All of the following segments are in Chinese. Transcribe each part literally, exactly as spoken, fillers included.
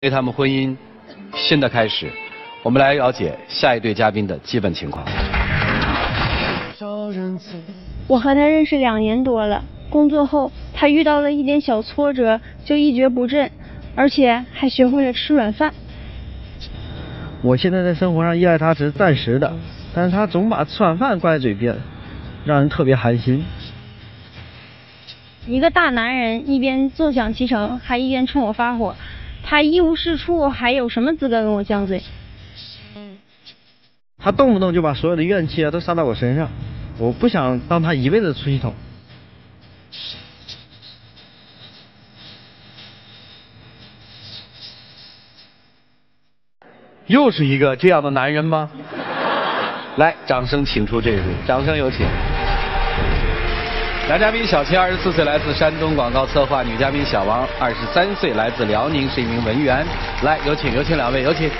对他们婚姻新的开始，我们来了解下一对嘉宾的基本情况。 我和他认识两年多了，工作后他遇到了一点小挫折就一蹶不振，而且还学会了吃软饭。 我现在在生活上依赖他只是暂时的，但是他总把吃软饭挂在嘴边，让人特别寒心。 一个大男人一边坐享其成，还一边冲我发火，他一无是处，还有什么资格跟我犟嘴？ 他动不动就把所有的怨气啊都撒到我身上，我不想当他一辈子的出气筒。 又是一个这样的男人吗？来，掌声请出这位，掌声有请。男嘉宾小秦，二十四岁，来自山东，广告策划；女嘉宾小王，二十三岁，来自辽宁，是一名文员。来，有请，有请两位，有请。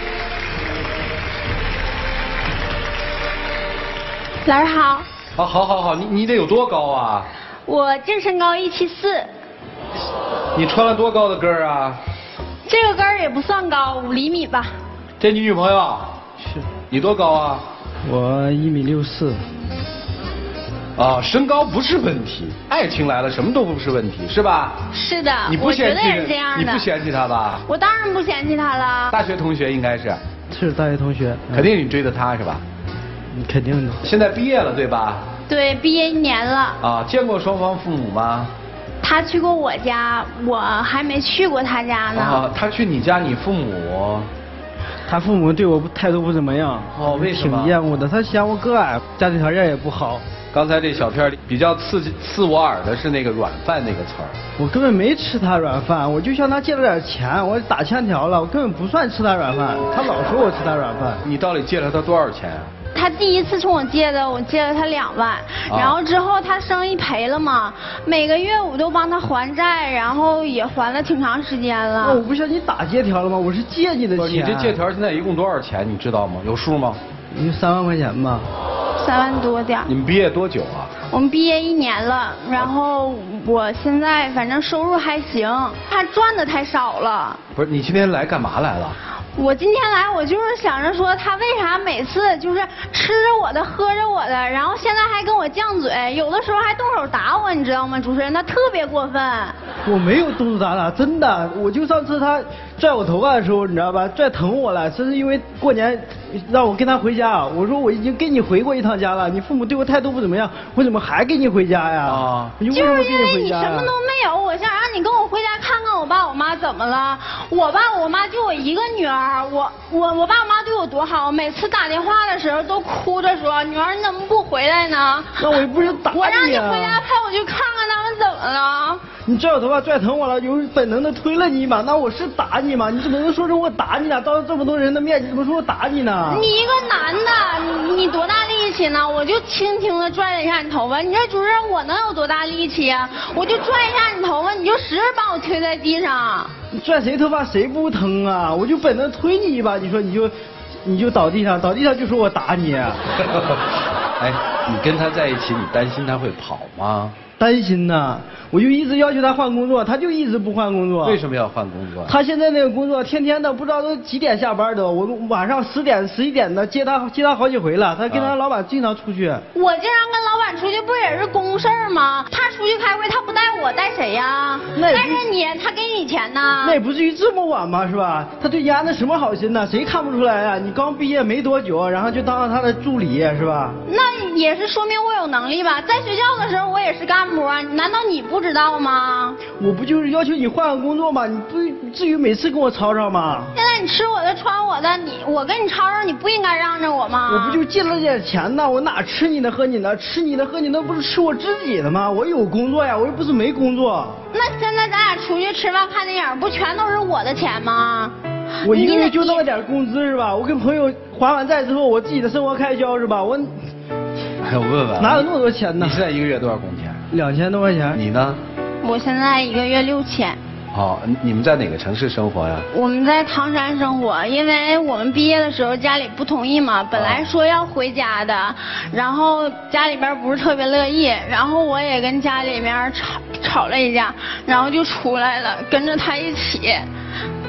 老师好。 好，好，好，好，你你得有多高啊？ 我净身高一七四。 你穿了多高的跟儿啊？ 这个跟儿也不算高，五厘米吧。 这你女朋友？ 是。 你多高啊？ 我一米六四。 啊，身高不是问题，爱情来了什么都不是问题，是吧？ 是的， 你不嫌弃我觉得也是这样的。 你不嫌弃他吧？ 我当然不嫌弃他了。 大学同学应该是。 是大学同学。 肯定你追的他是吧？ 肯定的。 现在毕业了对吧？ 对，毕业一年了。 啊，见过双方父母吗？ 他去过我家，我还没去过他家呢。 啊，他去你家，你父母？ 他父母对我态度不怎么样。 哦，为什么？ 挺厌恶的，他嫌我个矮，家庭条件也不好。 刚才这小片里比较刺刺我耳的是那个软饭那个词儿。 我根本没吃他软饭，我就向他借了点钱，我打欠条了，我根本不算吃他软饭，他老说我吃他软饭。 你到底借了他多少钱啊？ 他第一次冲我借的，我借了他两万，啊、然后之后他生意赔了嘛，每个月我都帮他还债，然后也还了挺长时间了。 那我不向你打借条了吗？我是借你的钱。 你这借条现在一共多少钱？你知道吗？有数吗？ 有三万块钱吧。 三万多点。 你们毕业多久啊？ 我们毕业一年了，然后我现在反正收入还行，他赚的太少了。 不是，你今天来干嘛来了？ 我今天来，我就是想着说，他为啥每次就是吃着我的，喝着我的，然后现在还跟我犟嘴，有的时候还动手打我，你知道吗？主持人，他特别过分。 我没有动手打他，真的，我就上次他拽我头发的时候，你知道吧，拽疼我了，这是因为过年让我跟他回家，我说我已经跟你回过一趟家了，你父母对我态度不怎么样，我怎么还跟你回家呀？啊，你为什么跟你回家呀？ 就是因为你什么都没有，我想让你跟我回家看看我爸我妈怎么了。我爸我妈就我一个女儿，我我我爸我妈对我多好，每次打电话的时候都哭着说，女儿你怎么不回来呢？ 那我又不是打你啊！ 我让你回家陪我去看看他们怎么了。 你拽我头发拽疼我了，有本能的推了你一把，那我是打你吗？你怎么能说成我打你呢？当着这么多人的面，你怎么说我打你呢？ 你一个男的，你你多大力气呢？我就轻轻的拽了一下你头发，你说主任我能有多大力气啊？我就拽一下你头发，你就使劲把我推在地上。 你拽谁头发谁不疼啊？我就本能推你一把，你说你就你就倒地上，倒地上就说我打你。 哎，你跟他在一起，你担心他会跑吗？ 担心呐，我就一直要求他换工作，他就一直不换工作。 为什么要换工作？ 他现在那个工作，天天的不知道都几点下班都，我晚上十点十一点的接他接他好几回了，他跟他老板经常出去。 啊、我经常跟老板出去，不也是公事吗？他出去开会，他不带我带谁呀？带着你，他给你钱呢。 那也不至于这么晚吧，是吧？他对丫那什么好心呢？谁看不出来啊？你刚毕业没多久，然后就当了他的助理，是吧？ 那也是说明我有能力吧？在学校的时候，我也是干。难道你不知道吗？ 我不就是要求你换个工作吗？你不至于每次跟我吵吵吗？ 现在你吃我的穿我的，你我跟你吵吵，你不应该让着我吗？ 我不就借了点钱呢？我哪吃你的喝你的？吃你的喝你的不是吃我自己的吗？我有工作呀，我又不是没工作。 那现在咱俩出去吃饭看电影，不全都是我的钱吗？ 我一个月就那么点工资是吧？我跟朋友还完债之后，我自己的生活开销是吧？我， 哎，我问问， 哪有那么多钱呢？ 你现在一个月多少工钱？ 两千多块钱。 你呢？ 我现在一个月六千。 哦，你们在哪个城市生活呀？ 我们在唐山生活，因为我们毕业的时候家里不同意嘛，本来说要回家的，然后家里边不是特别乐意，然后我也跟家里面吵吵了一架，然后就出来了，跟着他一起。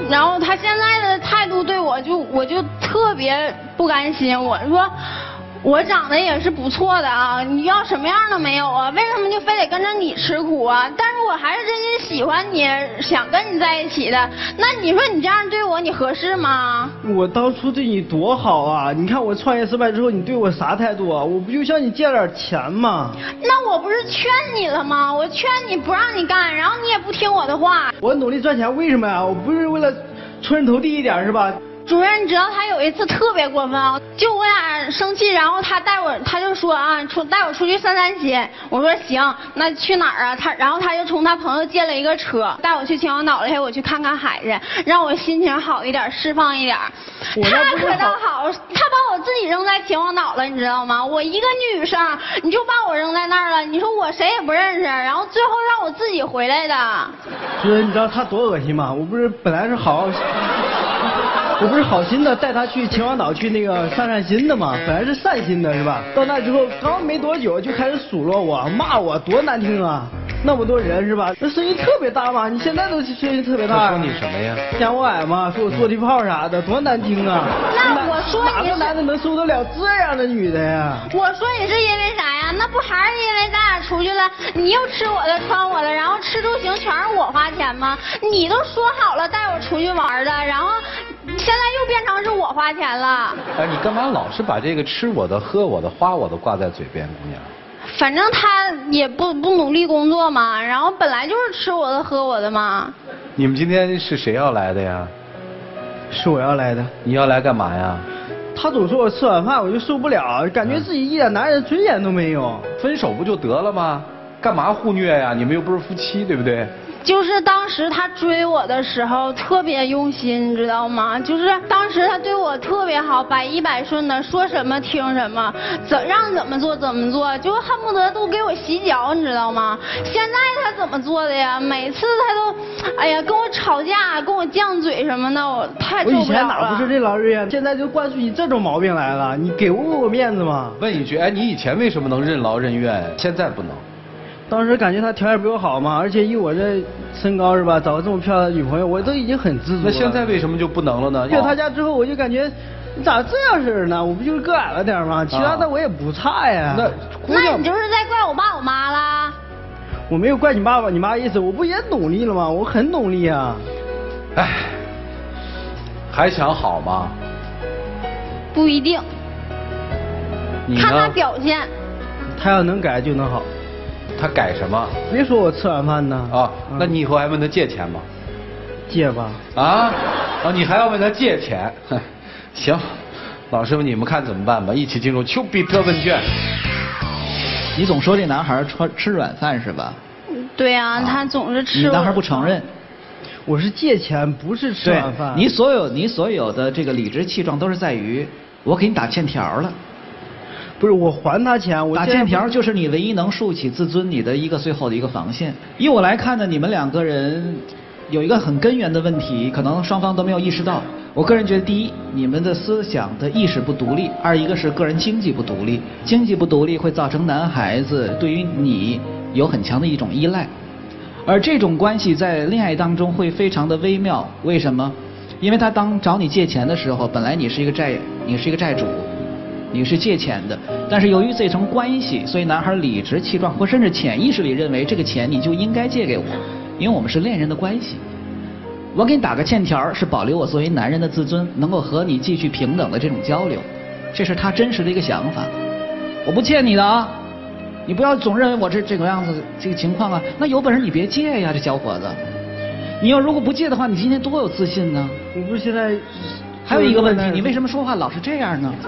然后他现在的态度对我就我就特别不甘心，我说。我长得也是不错的啊，你要什么样的没有啊？为什么就非得跟着你吃苦啊？但是我还是真心喜欢你，想跟你在一起的。那你说你这样对我，你合适吗？ 我当初对你多好啊！你看我创业失败之后，你对我啥态度啊？我不就向你借点钱吗？ 那我不是劝你了吗？我劝你不让你干，然后你也不听我的话。 我努力赚钱，为什么呀？我不是为了出人头地一点是吧？ 主任，你知道他有一次特别过分啊，就我俩生气，然后他带我，他就说啊，出带我出去散散心。我说行，那去哪儿啊？他然后他就从他朋友借了一个车，带我去秦皇岛了，陪我去看看海去，让我心情好一点，释放一点。他可倒好，他把我自己扔在秦皇岛了，你知道吗？我一个女生，你就把我扔在那儿了，你说我谁也不认识，然后最后让我自己回来的。 主任，你知道他多恶心吗？我不是本来是好。我不是好心的带他去秦皇岛去那个散散心的嘛，本来是善心的是吧？到那之后刚没多久就开始数落我，骂我，多难听啊！那么多人是吧？那声音特别大嘛，你现在都声音特别大。 说你什么呀？ 嫌我矮嘛，说我坐地炮啥的，多难听啊！ 那我说你哪个男的能受得了这样的女的呀？ 我说你是因为啥呀？那不还是因为咱俩出去了，你又吃我的穿我的，然后吃住行全是我花钱吗？你都说好了带我出去玩的，然后现在又变成是我花钱了。 哎，你干嘛老是把这个吃我的、喝我的、花我的挂在嘴边，姑娘？ 反正他也不不努力工作嘛，然后本来就是吃我的喝我的嘛。 你们今天是谁要来的呀？ 是我要来的。 你要来干嘛呀？ 他总说我吃晚饭我就受不了，感觉自己一点男人尊严都没有。 分手不就得了吗？干嘛互虐呀？你们又不是夫妻，对不对？ 就是当时他追我的时候特别用心，你知道吗？就是当时他对我特别好，百依百顺的，说什么听什么，怎让怎么做怎么做，就恨不得都给我洗脚，你知道吗？现在他怎么做的呀？每次他都，哎呀，跟我吵架，跟我犟嘴什么的，我太受不了了。 我以前哪不是任劳任怨，现在就惯出你这种毛病来了，你给过我面子吗？ 问一句，哎，你以前为什么能任劳任怨，现在不能？ 当时感觉他条件比我好嘛，而且以我这身高是吧，找个这么漂亮的女朋友，我都已经很知足了。 那现在为什么就不能了呢？ 去他家之后，我就感觉你咋这样式的呢？我不就是个矮了点吗？其他的我也不差呀。 那那你就是在怪我爸我妈啦？ 我没有怪你爸爸你妈意思，我不也努力了吗？我很努力啊。 哎，还想好吗？ 不一定。 你呢？ 看他表现。 他要能改就能好。 他改什么？ 别说我吃晚饭呢。 啊，那你以后还问他借钱吗？ 借吧。 啊？啊，你还要问他借钱？行，老师们你们看怎么办吧？一起进入丘比特问卷。 你总说这男孩吃吃软饭是吧？ 对啊，他总是吃。 你男孩不承认。 我是借钱，不是吃晚饭。 你所有你所有的这个理直气壮都是在于我给你打欠条了。 不是我还他钱，我打欠条就是你唯一能竖起自尊你的一个最后的一个防线。以我来看呢，你们两个人有一个很根源的问题，可能双方都没有意识到。我个人觉得，第一，你们的思想的意识不独立；二，一个是个人经济不独立。经济不独立会造成男孩子对于你有很强的一种依赖，而这种关系在恋爱当中会非常的微妙。为什么？因为他当找你借钱的时候，本来你是一个债，你是一个债主。你是借钱的，但是由于这层关系，所以男孩理直气壮，或甚至潜意识里认为这个钱你就应该借给我，因为我们是恋人的关系。我给你打个欠条，是保留我作为男人的自尊，能够和你继续平等的这种交流，这是他真实的一个想法。我不欠你的啊，你不要总认为我这这个样子这个情况啊，那有本事你别借呀，这小伙子。你要如果不借的话，你今天多有自信呢？ 我不是现在。 还有一个问题，你为什么说话老是这样呢？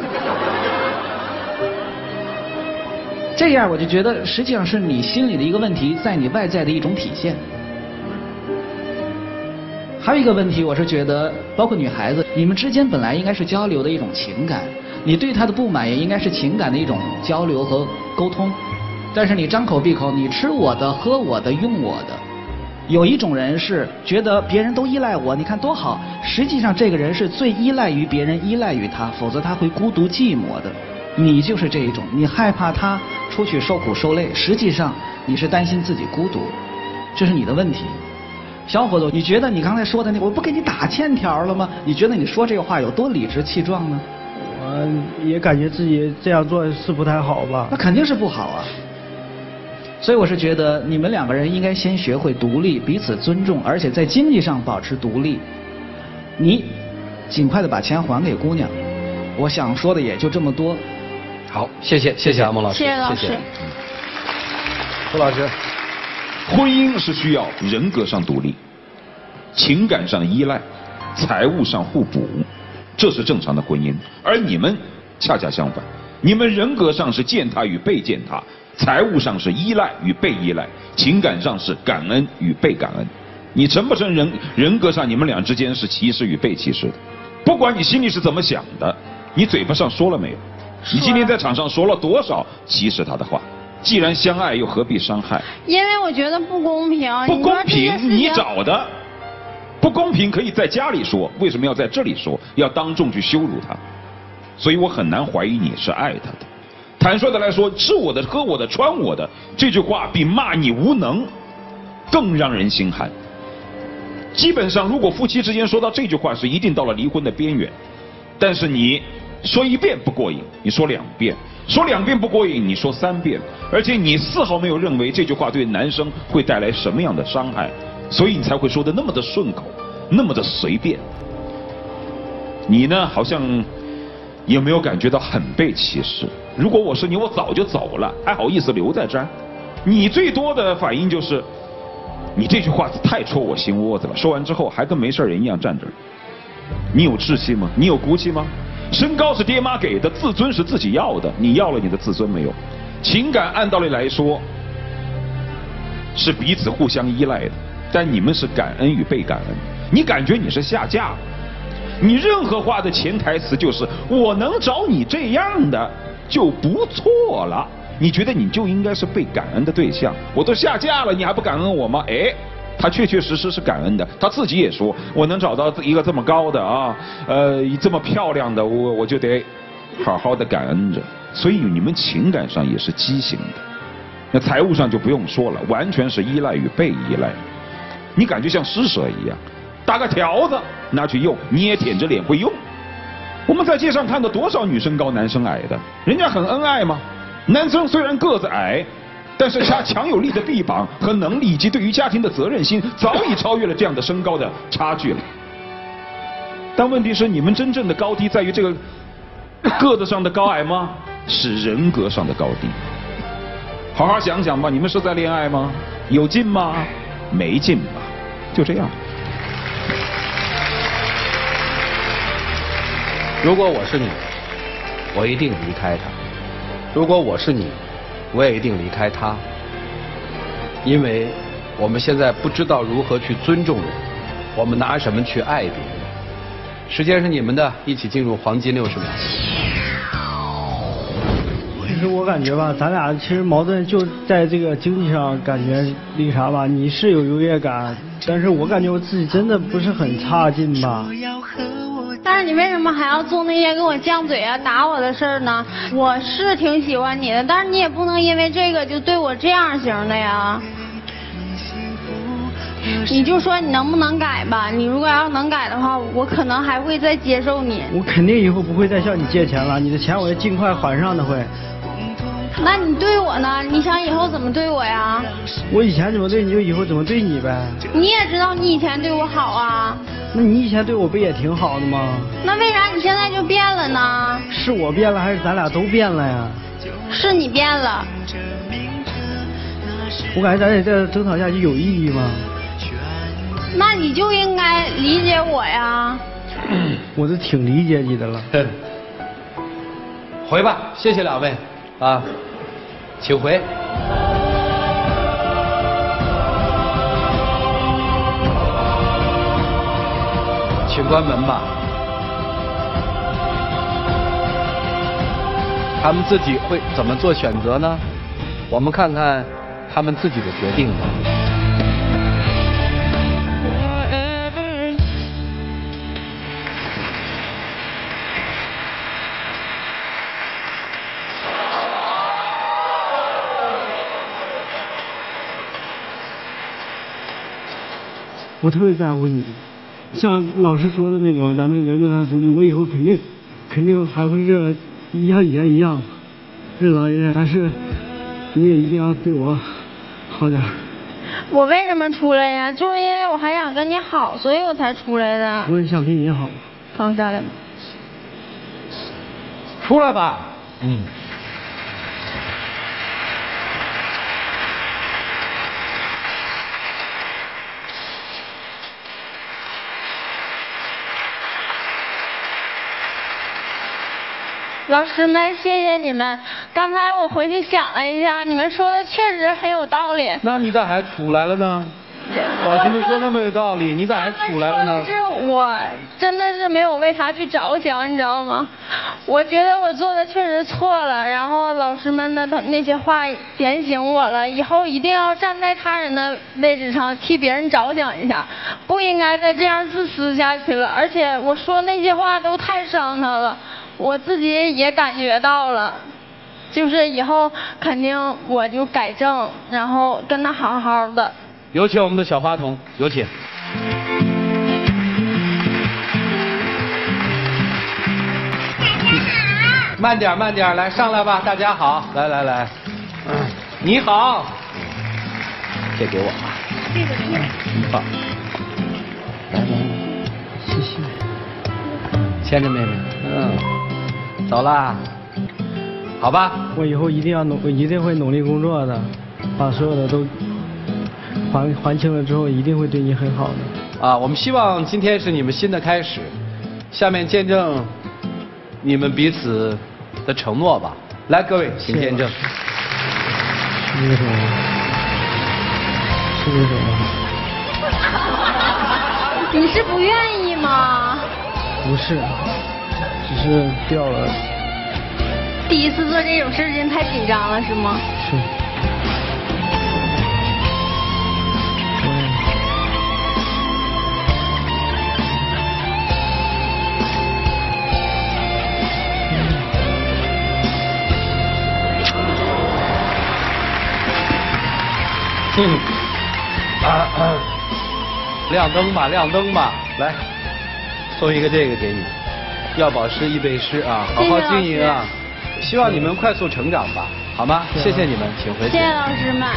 这样我就觉得实际上是你心里的一个问题，在你外在的一种体现。还有一个问题，我是觉得，包括女孩子，你们之间本来应该是交流的一种情感，你对她的不满也应该是情感的一种交流和沟通。但是你张口闭口，你吃我的、喝我的、用我的。有一种人是觉得别人都依赖我，你看多好。实际上这个人是最依赖于别人，依赖于他，否则他会孤独寂寞的。你就是这一种，你害怕他出去受苦受累，实际上你是担心自己孤独，这是你的问题。 小伙子，你觉得你刚才说的那，我不给你打欠条了吗？你觉得你说这个话有多理直气壮呢？ 我也感觉自己这样做是不太好吧？ 那肯定是不好啊。所以我是觉得你们两个人应该先学会独立，彼此尊重，而且在经济上保持独立。你尽快的把钱还给姑娘。我想说的也就这么多。 好，谢谢谢谢阿梦老师， 谢谢老师。 胡老师， 婚姻是需要人格上独立，情感上依赖，财务上互补，这是正常的婚姻。而你们恰恰相反，你们人格上是践踏与被践踏，财务上是依赖与被依赖，情感上是感恩与被感恩。你承不承认人格上你们俩之间是歧视与被歧视的？不管你心里是怎么想的，你嘴巴上说了没有？你今天在场上说了多少歧视他的话？既然相爱，又何必伤害？ 因为我觉得不公平。 不公平，你找的。不公平可以在家里说，为什么要在这里说？要当众去羞辱他？所以我很难怀疑你是爱他的。坦率的来说，吃我的、喝我的、穿我的，这句话比骂你无能更让人心寒。基本上，如果夫妻之间说到这句话，是一定到了离婚的边缘。但是你说一遍不过瘾，你说两遍。说两遍不过瘾，你说三遍，而且你丝毫没有认为这句话对男生会带来什么样的伤害，所以你才会说的那么的顺口，那么的随便。你呢，好像有没有感觉到很被歧视？如果我是你，我早就走了，还好意思留在这儿？你最多的反应就是，你这句话太戳我心窝子了。说完之后还跟没事人一样站这儿。你有志气吗？你有骨气吗？身高是爹妈给的，自尊是自己要的，你要了你的自尊没有？情感按道理来说是彼此互相依赖的，但你们是感恩与被感恩。你感觉你是下嫁了，你任何话的潜台词就是我能找你这样的就不错了，你觉得你就应该是被感恩的对象。我都下嫁了，你还不感恩我吗？哎，他确确实实是感恩的，他自己也说，我能找到一个这么高的啊，呃，这么漂亮的，我我就得好好的感恩着。所以你们情感上也是畸形的，那财务上就不用说了，完全是依赖与被依赖。你感觉像施舍一样，打个条子拿去用，你也舔着脸会用。我们在街上看到多少女生高男生矮的，人家很恩爱吗？男生虽然个子矮，但是他强有力的臂膀和能力以及对于家庭的责任心，早已超越了这样的身高的差距了。但问题是，你们真正的高低在于这个个子上的高矮吗？是人格上的高低。好好想想吧，你们是在恋爱吗？有劲吗？没劲吧？就这样。 如果我是你，我一定离开他；如果我是你，我也一定离开他。因为我们现在不知道如何去尊重人，我们拿什么去爱别人？时间是你们的，一起进入黄金六十秒。 其实我感觉吧，咱俩其实矛盾就在这个经济上，感觉那个啥吧，你是有优越感，但是我感觉我自己真的不是很差劲吧。 但是你为什么还要做那些跟我犟嘴啊、打我的事儿呢？我是挺喜欢你的，但是你也不能因为这个就对我这样型的呀。你就说你能不能改吧？你如果要能改的话，我可能还会再接受你。 我肯定以后不会再向你借钱了，你的钱我要尽快还上的会。 那你对我呢？你想以后怎么对我呀？ 我以前怎么对你就以后怎么对你呗。 你也知道你以前对我好啊。 那你以前对我不也挺好的吗？ 那为啥你现在就变了呢？ 是我变了还是咱俩都变了呀？ 是你变了。 我感觉咱俩这争吵下去有意义吗？ 那你就应该理解我呀。 我是挺理解你的了。 回吧，谢谢两位啊，请回。请关门吧。他们自己会怎么做选择呢？我们看看他们自己的决定吧。 我特别在乎你。像老师说的那种，咱们人跟他说，我以后肯定肯定还会是像以前一样任劳任怨，但是你也一定要对我好点。 我为什么出来呀？就是因为我还想跟你好，所以我才出来的。 我也想跟你好。 放下来吧。 出来吧。 嗯。 老师们，谢谢你们。刚才我回去想了一下，你们说的确实很有道理。 那你咋还出来了呢？老师们说那么有道理，你咋还出来了呢？ 是我真的是没有为他去着想，你知道吗？我觉得我做的确实错了，然后老师们的那些话点醒我了，以后一定要站在他人的位置上替别人着想一下，不应该再这样自私下去了。而且我说那些话都太伤他了。我自己也感觉到了，就是以后肯定我就改正，然后跟他好好的。 有请我们的小花童，有请。 慢点慢点，来上来吧，大家好，来来来，嗯，你好，这给我吧，这个给你，好，来来来，谢谢，牵着妹妹，嗯。走啦，好吧。 我以后一定要努，一定会努力工作的，把所有的都还还清了之后，一定会对你很好的。 啊，我们希望今天是你们新的开始，下面见证你们彼此的承诺吧。来，各位，请见证。 是那什么？是那什么？ 你是不愿意吗？ 不是。只是掉了。 第一次做这种事情太紧张了，是吗？ 是。 嗯。啊啊！亮灯吧，亮灯吧，来，送一个这个给你。要保湿易背湿啊，好好经营啊！希望你们快速成长吧，好吗？谢谢你们，请回去。 谢谢老师们。